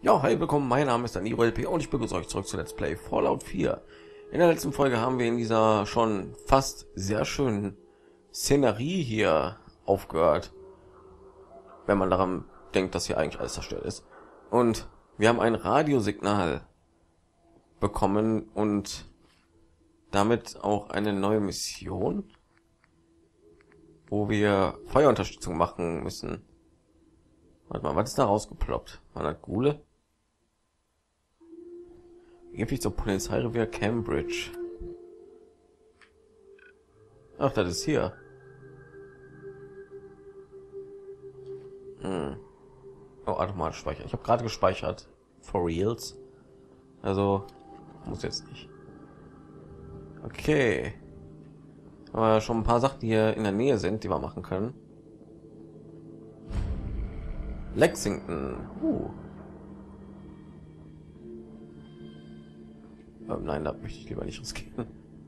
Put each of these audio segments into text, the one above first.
Ja, hi, willkommen, mein Name ist Danilo LP und ich begrüße euch zurück zu Let's Play Fallout 4. In der letzten Folge haben wir in dieser schon fast sehr schönen Szenerie hier aufgehört, wenn man daran denkt, dass hier eigentlich alles zerstört ist. Und wir haben ein Radiosignal bekommen und damit auch eine neue Mission, wo wir Feuerunterstützung machen müssen. Warte mal, was ist da rausgeploppt? War das Gule? Irgendwie zur Polizeirevier Cambridge. Ach, das ist hier. Oh, automatisch speichern. Ich habe gerade gespeichert. For reals. Also muss jetzt nicht. Okay. Aber schon ein paar Sachen, die hier in der Nähe sind, die wir machen können. Lexington. Nein, da möchte ich lieber nicht riskieren.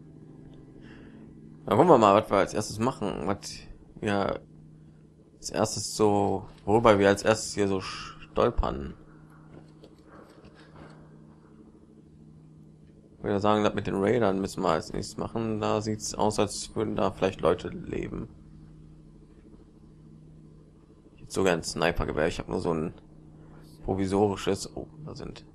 Dann gucken wir mal, was wir als erstes machen. Was wir als erstes so, worüber wir als erstes hier so stolpern. Ich würde sagen, das mit den Raidern müssen wir als nächstes machen. Da sieht es aus, als würden da vielleicht Leute leben. Jetzt sogar ein Snipergewehr. Ich habe nur so ein provisorisches. Oh, da sind.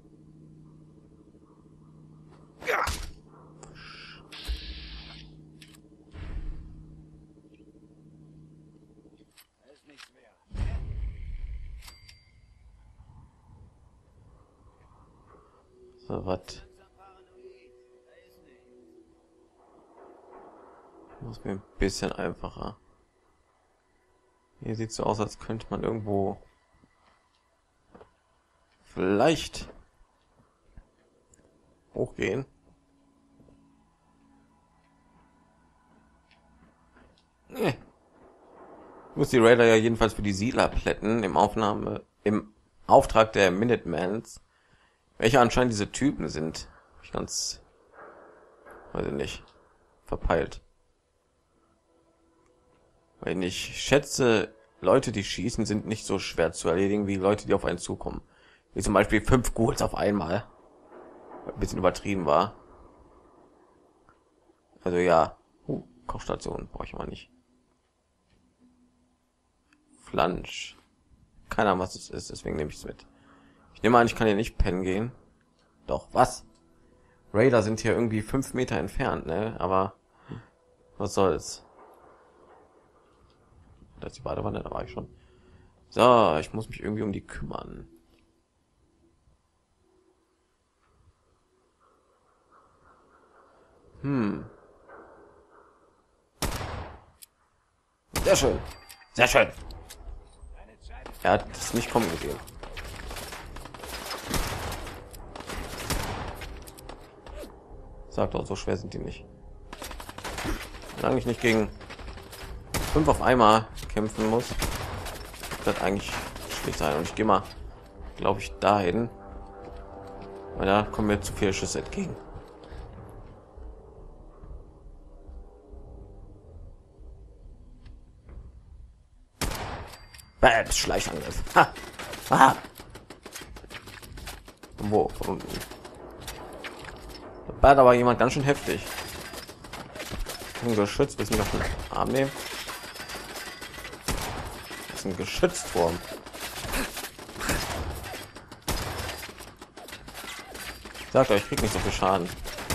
So, was? Muss mir ein bisschen einfacher. Hier sieht so aus, als könnte man irgendwo vielleicht hochgehen. Nee. Ich muss die Raider ja jedenfalls für die Siedler plätten im Auftrag der Minutemans, welche anscheinend diese Typen sind. Ich ganz, weiß ich nicht, verpeilt. Weil ich schätze, Leute, die schießen, sind nicht so schwer zu erledigen wie Leute, die auf einen zukommen. Wie zum Beispiel 5 Ghouls auf einmal. Ein bisschen übertrieben war. Also ja. Kochstation brauche ich mal nicht. Flansch. Keine Ahnung, was es ist, deswegen nehme ich es mit. Ich nehme an, ich kann hier nicht pennen gehen. Doch, was? Raider sind hier irgendwie 5 Meter entfernt, ne? Aber was soll's? Da ist die Badewanne, da war ich schon. So, ich muss mich irgendwie um die kümmern. Sehr schön. Sehr schön. Er hat es nicht kommen gesehen. Sagt doch, so schwer sind die nicht. Solange ich nicht gegen 5 auf einmal kämpfen muss, wird eigentlich schlecht sein. Und ich gehe mal, glaube ich, dahin, weil da kommen mir zu viele Schüsse entgegen. Bam, Schleichangriff. Ha. Aha. Wo? Von unten. Da war aber jemand ganz schön heftig. Ein Geschütz, bis ich auf den Arm nehmen. Das ist ein Geschützturm. Sagt euch, ich krieg nicht so viel Schaden.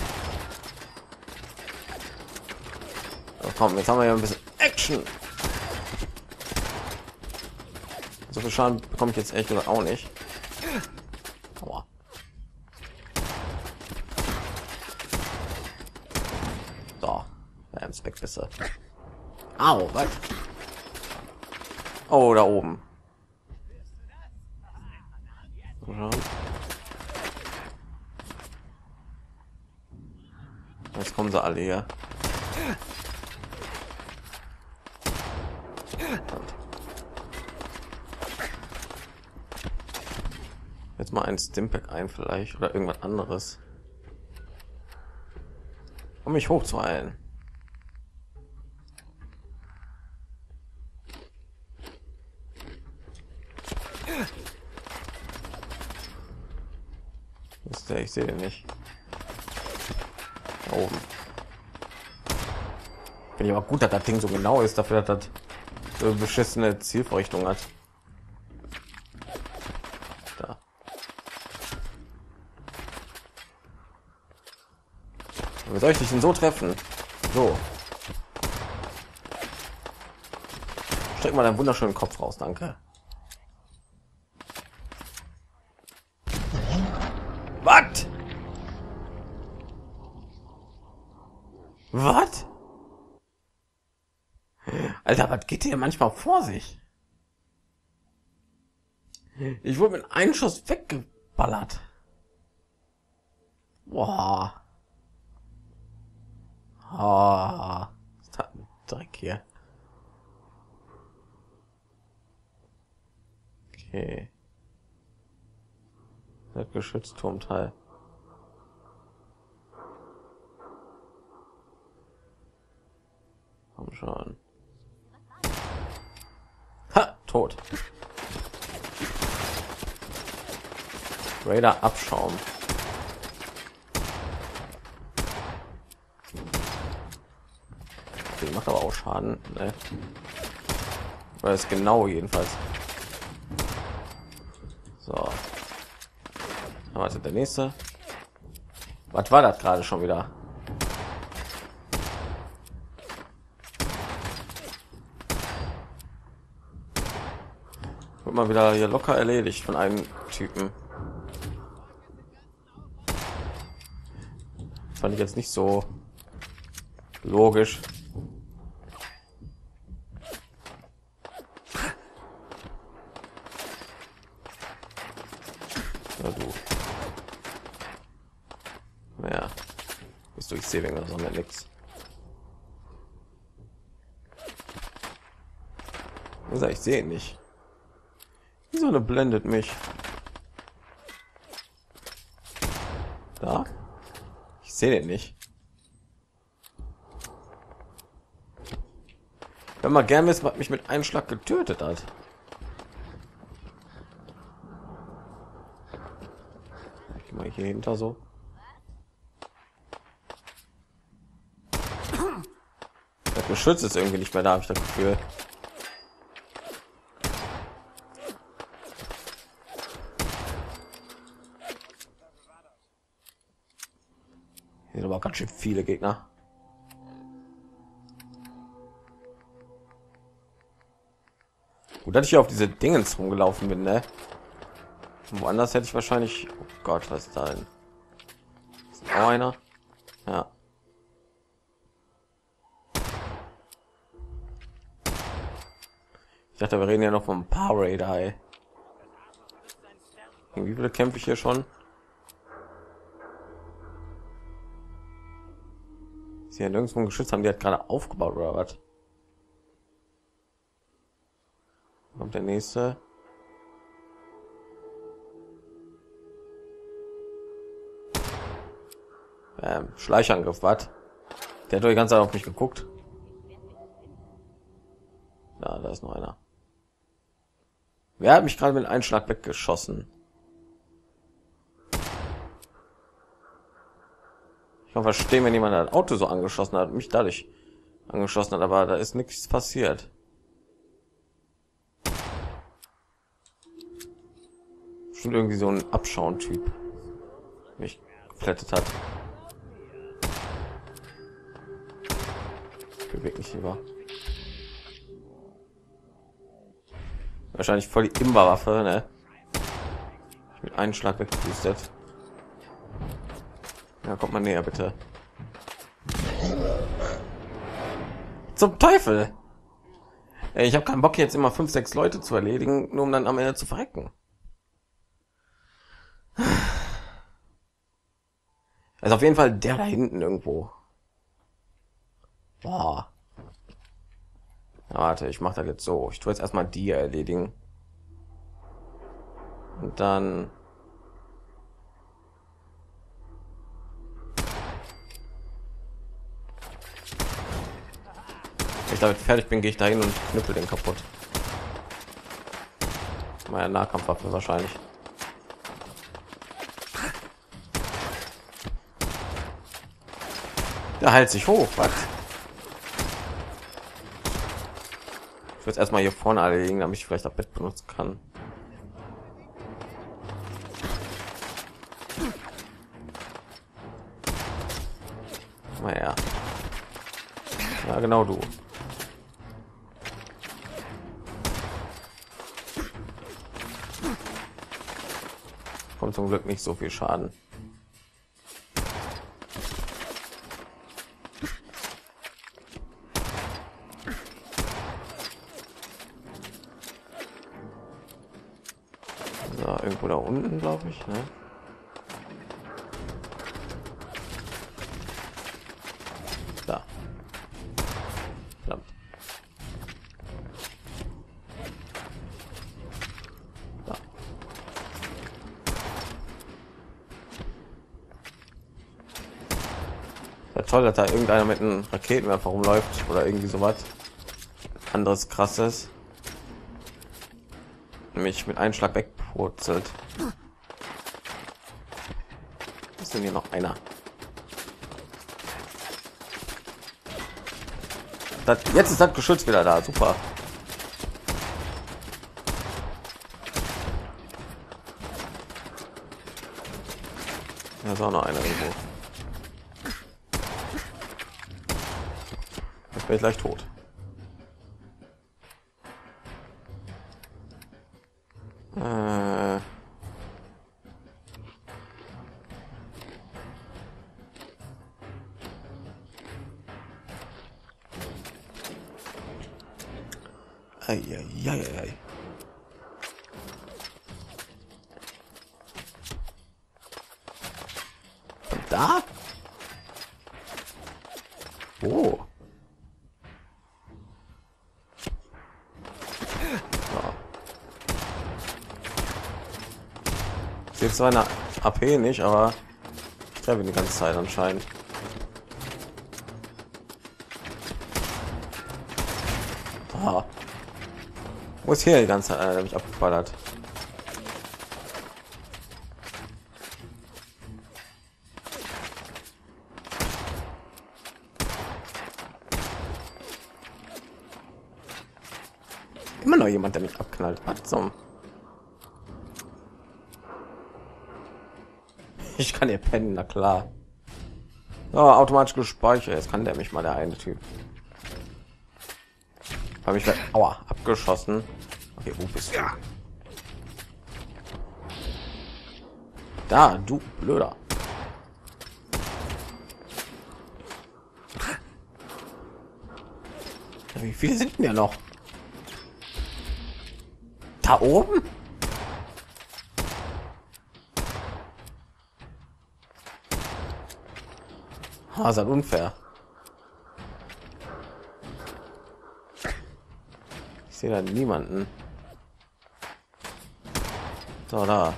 Aber komm, jetzt haben wir ja ein bisschen Action. So viel Schaden bekomme ich jetzt echt oder auch nicht. Aua. So, weg besser. Au, was? Oh, da oben. Jetzt kommen sie alle hier. Jetzt mal ein Stimpack ein vielleicht oder irgendwas anderes, um mich hochzuheilen. Ist der? Ich sehe den nicht. Da oben. Finde ich aber gut, dass das Ding so genau ist, dafür, dass das so eine beschissene Zielvorrichtung hat. Da. Wie soll ich dich denn so treffen? So. Streck mal deinen wunderschönen Kopf raus, danke. Was? Was? Alter, was geht hier manchmal vor sich? Ich wurde mit einem Schuss weggeballert. Boah. Ah, ist das ein Dreck hier. Okay. Das Geschützturmteil. Komm schon. Ha, tot. Raider Abschaum. Okay, macht aber auch Schaden, ne? Weil es genau jedenfalls. So. Warte, der nächste. Was war das gerade schon wieder? Wird mal wieder hier locker erledigt von einem Typen. Fand ich jetzt nicht so logisch. Ja, du. Naja. Bist du, ich sehe wegen der Sonne nix. Ich sehe ihn nicht. Die Sonne blendet mich. Da? Ich sehe den nicht. Wenn man gern ist, was mich mit einem Schlag getötet hat. Ich mal hier hinter so. Das Geschütz ist irgendwie nicht mehr da, habe ich das Gefühl. Hier sind aber ganz schön viele Gegner. Gut, dass ich hier auf diese Dingens rumgelaufen bin, ne? Woanders hätte ich wahrscheinlich... Oh Gott, was ist da denn? Ist auch einer? Ja. Ich dachte, wir reden ja noch vom Power Raider, ey. Wie viele kämpfe ich hier schon? Ist hier nirgendwo ein Geschütz, haben die hat gerade aufgebaut oder was? Kommt der nächste. Schleichangriff, was? Der hat doch die ganze Zeit auf mich geguckt. Ja, da ist noch einer. Wer hat mich gerade mit einem Schlag weggeschossen? Ich kann verstehen, wenn jemand ein Auto so angeschossen hat, mich dadurch angeschossen hat, aber da ist nichts passiert. Schon irgendwie so ein Abschauen-Typ, mich geflattet hat. Bewegt mich lieber. Wahrscheinlich voll die Imba-Waffe, ne? Mit einem Schlag weggepustet. Ja, kommt mal näher, bitte. Zum Teufel! Ey, ich habe keinen Bock, jetzt immer 5, 6 Leute zu erledigen, nur um dann am Ende zu verrecken. Also auf jeden Fall der da hinten irgendwo. Boah. Ja, warte, ich mache das jetzt so. Ich tue jetzt erstmal die erledigen. Und dann... Wenn ich damit fertig bin, gehe ich dahin und knüppel den kaputt. Meine Nahkampfwaffe wahrscheinlich. Der heilt sich hoch. Was? Ich würde erstmal hier vorne erlegen, damit ich vielleicht das Bett benutzen kann. Naja. Ja, genau du. Kommt zum Glück nicht so viel Schaden. So, irgendwo da unten, glaube ich, ne? Da. Verdammt. Da. Ja, toll, dass da irgendeiner mit einem Raketenwerfer rumläuft oder irgendwie sowas anderes krasses. Mich mit einem Schlag wegpurzelt. Ist denn hier noch einer? Jetzt ist das Geschütz wieder da. Super. Da ist auch noch einer irgendwo. Jetzt bin ich gleich tot. Ei. Und da? Oh. So. Jetzt zwar eine AP nicht, aber ich treffe die ganze Zeit anscheinend. Ah. Wo ist hier die ganze Zeit einer, der mich abgeballert? Immer noch jemand, der mich abknallt. Was zum? Ich kann hier pennen, na klar. Ja, automatisch gespeichert. Jetzt kann der mich mal, der eine Typ. Habe ich aua, abgeschossen. Okay, wo bist du? Ja. Da, du blöder. Ja, wie viele sind denn ja noch? Da oben? Ah, ist halt unfair. Ich sehe da niemanden. So, da.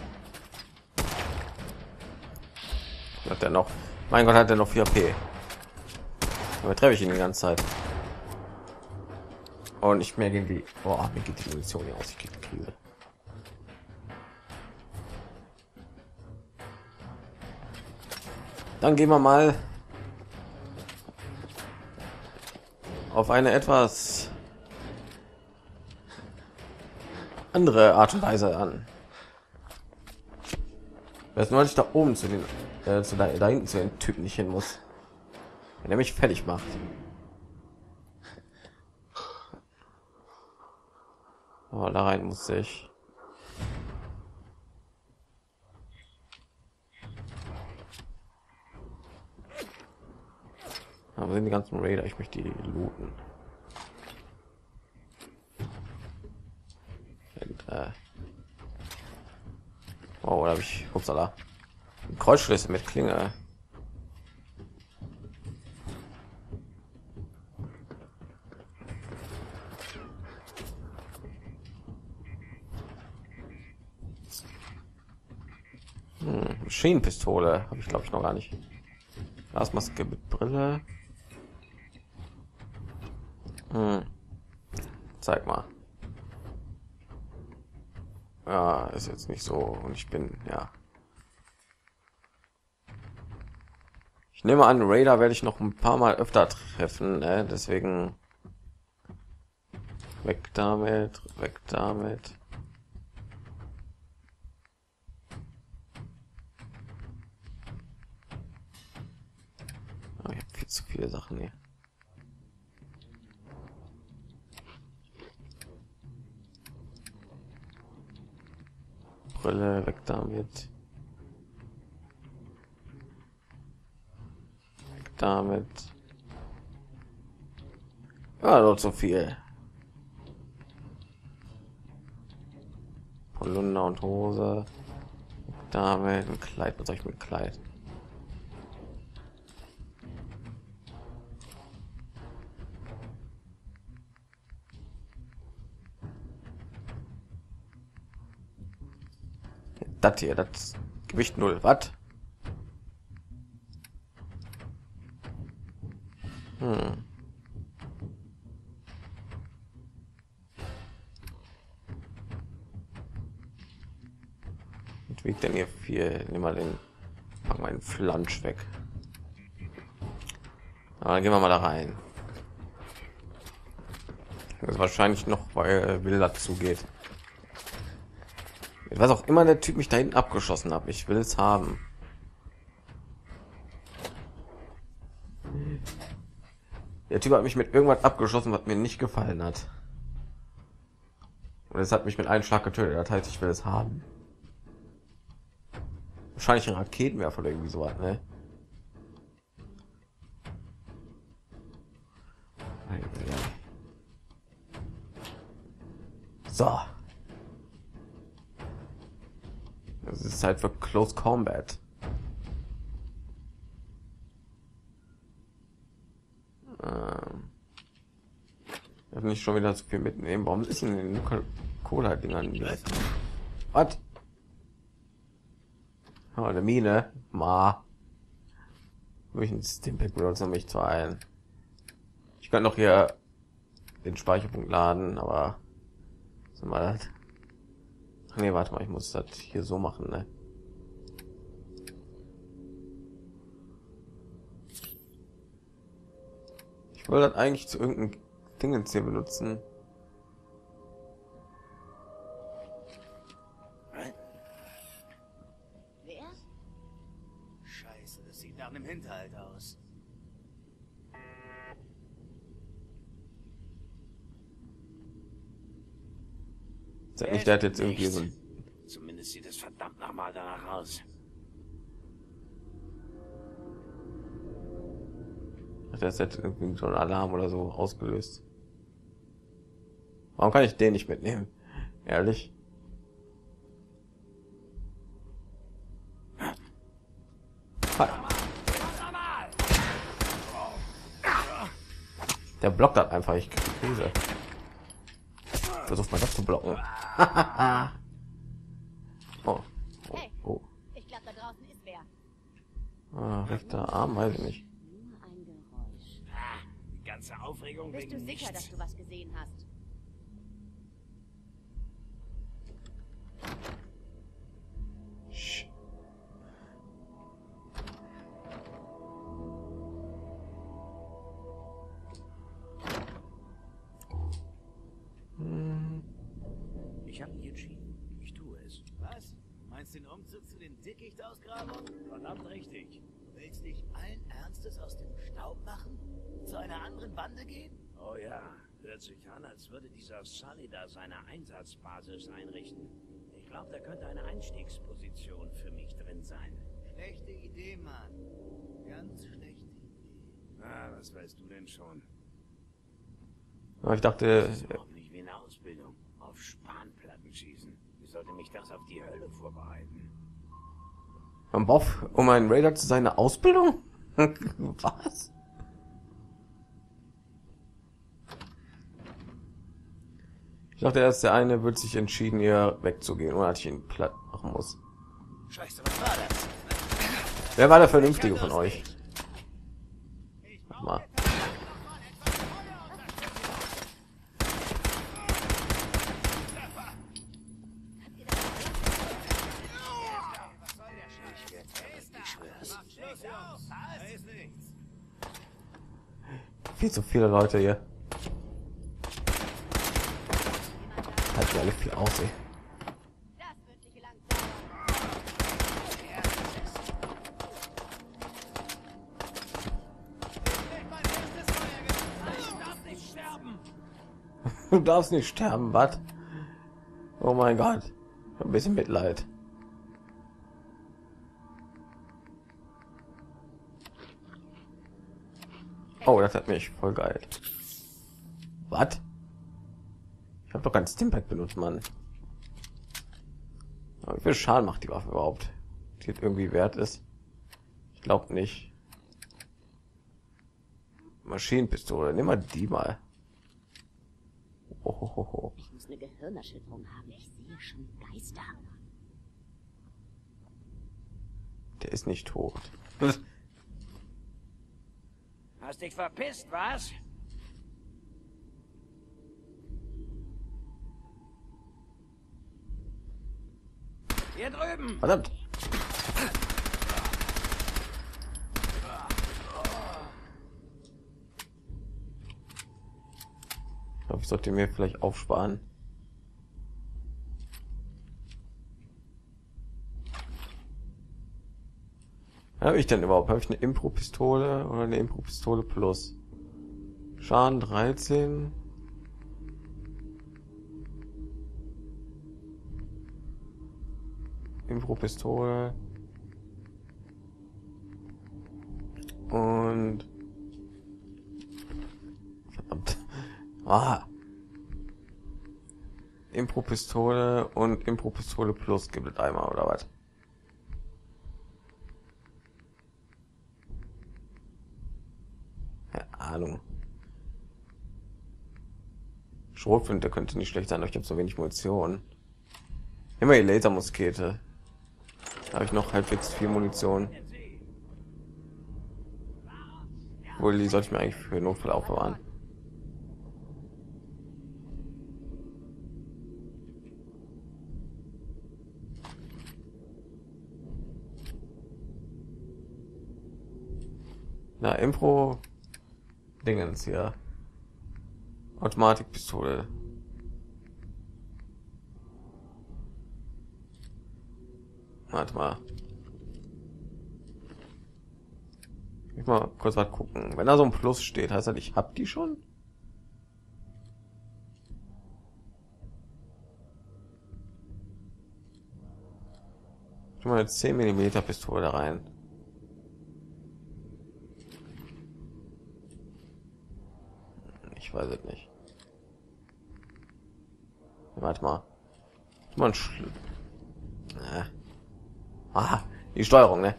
Hat er noch? Mein Gott, hat er noch 4 P. Aber treffe ich ihn die ganze Zeit. Und ich mehr gegen die. Oh, mir geht die Munition hier aus. Ich kriege die Krise. Dann gehen wir mal auf eine etwas andere Art und Weise an. Das nur, ich da oben zu den da hinten zu den Typen nicht hin muss, wenn er mich fertig macht. Oh, da rein muss ich. Aber sind die ganzen Raider? Ich möchte die looten. Und, oh, da habe ich upsala. Kreuzschlüssel mit Klinge. Schienenpistole habe ich glaube ich noch gar nicht. Glasmaske mit Brille. Zeig mal. Ja, ist jetzt nicht so und ich bin ja. nehme an, Raider werde ich noch ein paar Mal öfter treffen, ne? Deswegen weg damit, weg damit. Oh, ich habe viel zu viele Sachen hier. Brille, weg damit. Weg damit. Ja, dort so viel. Polunder und Hose. Weg damit, ein Kleid, was soll ich mit Kleid? Das hier, das Gewicht 0 Watt. Und wiegt denn hier viel? Nimm mal den, pack mal den Flansch weg. Aber dann gehen wir mal da rein. Das ist wahrscheinlich noch, weil Will dazu geht. Was auch immer der Typ mich da hinten abgeschossen hat, ich will es haben. Der Typ hat mich mit irgendwas abgeschossen, was mir nicht gefallen hat. Und es hat mich mit einem Schlag getötet. Das heißt, ich will es haben. Wahrscheinlich ein Raketenwerfer oder irgendwie sowas, ne? So. Das ist halt für Close Combat. Ich habe nicht schon wieder so viel mitnehmen. Warum ist denn den Cola-Dingern hier? Was? Oh, eine Mine. Ma. Durch ein Stimpack benutzen, um mich zu heilen. Ich kann noch hier den Speicherpunkt laden, aber so mal. Ach nee, warte mal, ich muss das hier so machen, ne? Ich wollte das eigentlich zu irgendeinem Dingens hier benutzen. Wer? Scheiße, das sieht nach einem Hinterhalt aus. Sag nicht, der hat jetzt irgendwie so ein... Zumindest sieht es verdammt nochmal danach aus. Das hat irgendwie so ein Alarm oder so ausgelöst. Warum kann ich den nicht mitnehmen? Ehrlich? Der blockt das einfach. Ich krieg Krise. Versucht mal das zu blocken. Oh. Oh. Oh. Ich glaube, da draußen ist wer. Ah, rechter Arm, weiß ich nicht. Nur ein Geräusch. Die ganze Aufregung Bist du wegen sicher, dass nichts. du was gesehen hast? Sch- Ich habe mich entschieden. Ich tue es. Was? Meinst du den Umzug zu den Dickichtausgrabungen? Verdammt richtig. Du willst dich allen Ernstes aus dem Staub machen? Zu einer anderen Bande gehen? Oh ja, hört sich an, als würde dieser Sully da seine Einsatzbasis einrichten. Ich glaube, da könnte eine Einstiegsposition für mich drin sein. Schlechte Idee, Mann. Ganz schlechte Idee. Ah, was weißt du denn schon? Aber ich dachte, Das ist überhaupt nicht wie eine Ausbildung. Auf Spanplatten schießen. Wie sollte mich das auf die Hölle vorbereiten? am Boff, um ein Raider zu sein, eine Ausbildung? Was? Ich dachte erst, der eine wird sich entschieden, hier wegzugehen, ohne dass ich ihn platt machen muss. Scheiße, was war das? Wer war der Vernünftige von euch? Warte mal. Ich schwör's. viel zu viele Leute hier. Halt die alle viel aussehen. Das wird nicht lang dauern. Du darfst nicht sterben, was? Oh mein Gott. Ich hab ein bisschen Mitleid. Oh, das hat mich voll geil. Was? Ich habe doch kein Stimpack benutzt, Mann. Aber wie viel Schaden macht die Waffe überhaupt? Die jetzt irgendwie wert ist? Ich glaube nicht. Maschinenpistole, nimm mal die mal. Ohohoho. Ich muss eine Gehirnerschütterung haben. Ich sehe schon Geister. Der ist nicht tot. Hast dich verpisst, was? Hier drüben! Verdammt. Ich glaube, ich sollte mir vielleicht aufsparen. Habe ich denn überhaupt? Habe ich eine Impro-Pistole oder eine Impro-Pistole plus? Schaden 13. Impro-Pistole. Und... Verdammt. Ah. Impro-Pistole und Impro-Pistole plus gibt es einmal, oder was? Keine Ahnung. Schrotflinte könnte nicht schlecht sein, aber ich habe so wenig Munition. Immer die Lasermuskete. Da habe ich noch halbwegs viel Munition. Wohl, die sollte ich mir eigentlich für Notfall aufbewahren. Na, Impro Dingens hier. Automatikpistole. Warte mal. Ich mal kurz was gucken. Wenn da so ein Plus steht, heißt das, ich hab die schon? Ich mal eine 10 mm Pistole da rein. Ich weiß es nicht. Warte mal. Man die Steuerung, ne?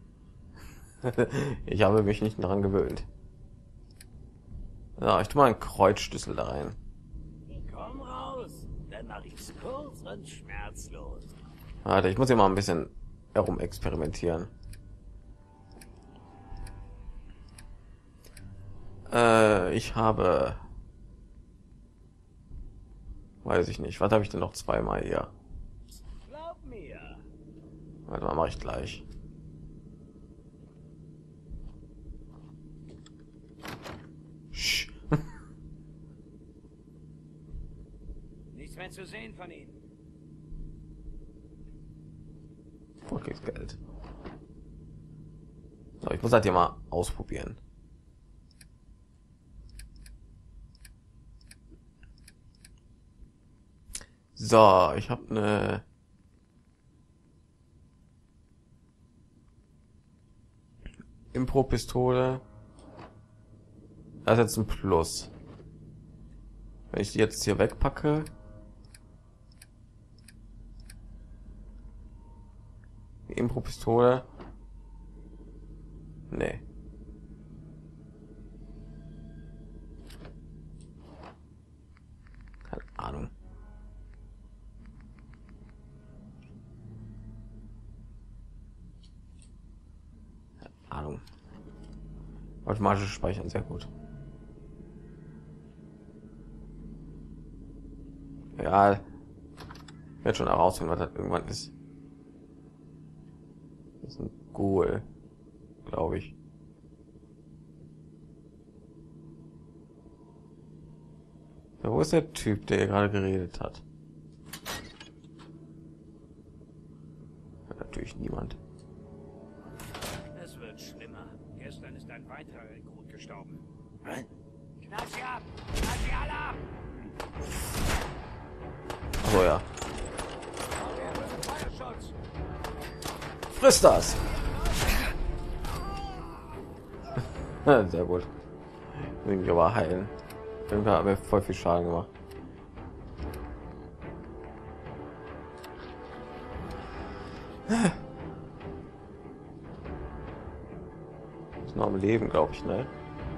Ich habe mich nicht daran gewöhnt. Ja, ich tue mal einen Kreuzschlüssel da rein. Komm raus, dann mach ich's kurz und schmerzlos. Warte, ich muss hier mal ein bisschen herum experimentieren. Ich habe, weiß ich nicht, was habe ich denn noch zweimal hier? Glaub mir. Warte mal, mache ich gleich. Nichts mehr zu sehen von ihnen. Okay, Geld. So, ich muss halt hier mal ausprobieren. So, ich habe eine Impro-Pistole. Das ist jetzt ein Plus. Wenn ich die jetzt hier wegpacke, die Impro-Pistole, nee. Keine Ahnung. Ahnung. Automatisches Speichern, sehr gut. Ja, wird schon herausfinden, was das irgendwann ist. Das ist ein Ghoul, glaube ich. Ja, wo ist der Typ, der gerade geredet hat? Natürlich niemand. Es wird schlimmer. Gestern ist ein weiterer Rekrut gestorben. Knall sie ab! Knall sie alle ab! So ja. Feuerschutz! Friss das! Sehr gut. Irgendwie aber heilen. Irgendwie hat mir voll viel Schaden gemacht. Ist noch am Leben, glaube ich, ne?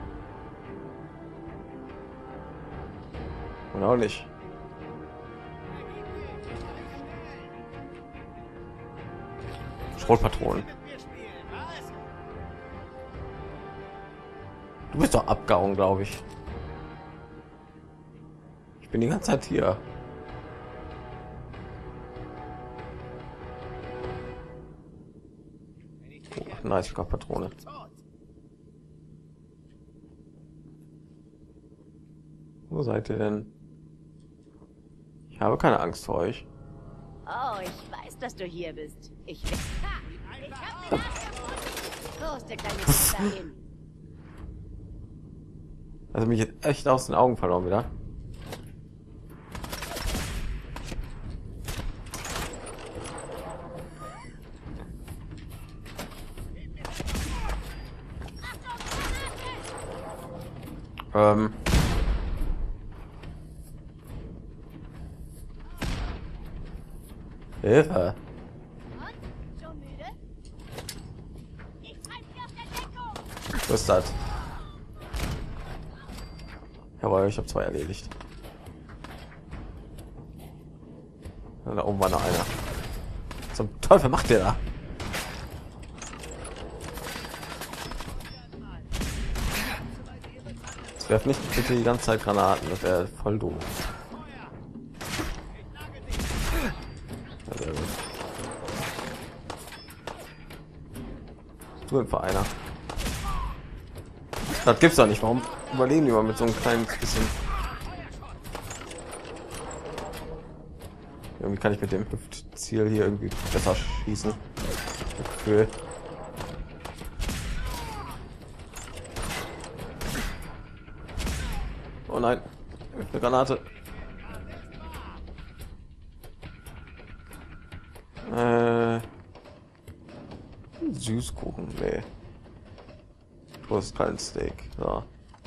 Und auch nicht. Schrotpatronen. Du bist doch abgehauen, glaube ich. Ich bin die ganze Zeit hier. Oh, nice, ich glaube Patrone. Wo seid ihr denn? Ich habe keine Angst vor euch. Oh, ich weiß, dass du hier bist. Ich will. Ha! Ich hab den gefunden. Wo ist der kleine Wichser hin? Also mich jetzt echt aus den Augen verloren wieder. Hilfe. Und? Schon müde? Ich treib sie aus der Deckung! Was ist das? Jawohl, ich habe zwei erledigt. Da oben war noch einer. Zum Teufel macht der da? Jetzt werft nicht bitte die ganze Zeit Granaten, das wäre voll dumm. Ja, sehr gut. Du einfach einer. Das gibt's doch nicht. Warum überleben die mal mit so einem kleinen bisschen? Irgendwie kann ich mit dem Hüftziel hier irgendwie besser schießen. Gefühl. Oh nein, eine Granate. Süßkuchen, nee. Du hast kein Steak, ja.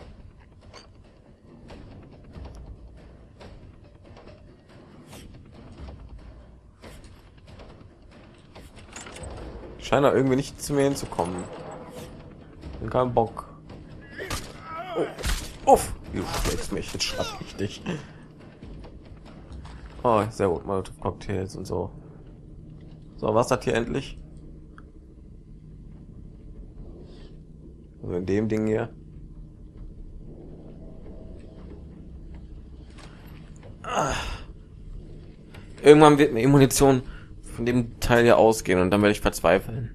Scheint da irgendwie nicht zu mir hinzukommen. Bin kein Bock. Oh. Uff, du schlägst mich, jetzt schnapp ich dich. Oh, sehr gut, Molotov Cocktails und so. So, was hat hier endlich? Also in dem Ding hier. Irgendwann wird mir Munition von dem Teil hier ausgehen und dann werde ich verzweifeln.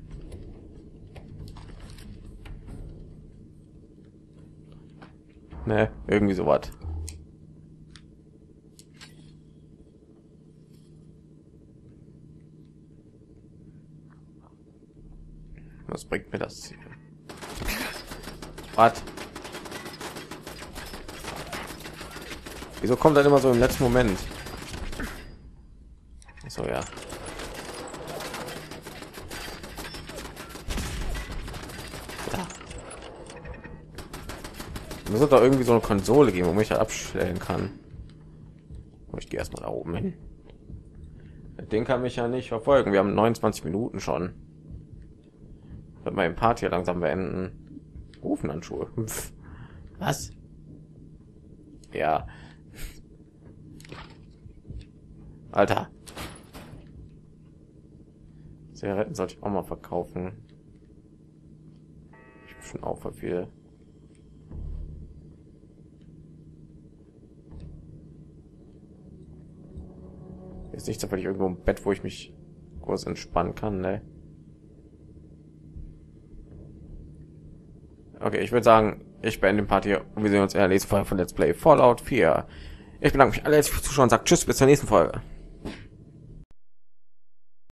Ne, irgendwie so was. Was bringt mir das hier? Was? Wieso kommt dann immer so im letzten Moment? So ja. Muss es doch irgendwie so eine Konsole geben, wo ich halt abstellen kann. Ich gehe erstmal da oben hin. Den kann mich ja nicht verfolgen. Wir haben 29 Minuten schon. Wird mein Part hier langsam beenden. Ofenhandschuhe. Was? Ja. Alter. Zigaretten sollte ich auch mal verkaufen. Ich bin schon auch für viel. Ist nicht zufällig irgendwo im Bett, wo ich mich kurz entspannen kann, ne? Okay, ich würde sagen, ich beende den Part hier und wir sehen uns in der nächsten Folge von Let's Play Fallout 4. Ich bedanke mich alle herzlich fürs Zuschauen und sage Tschüss, bis zur nächsten Folge.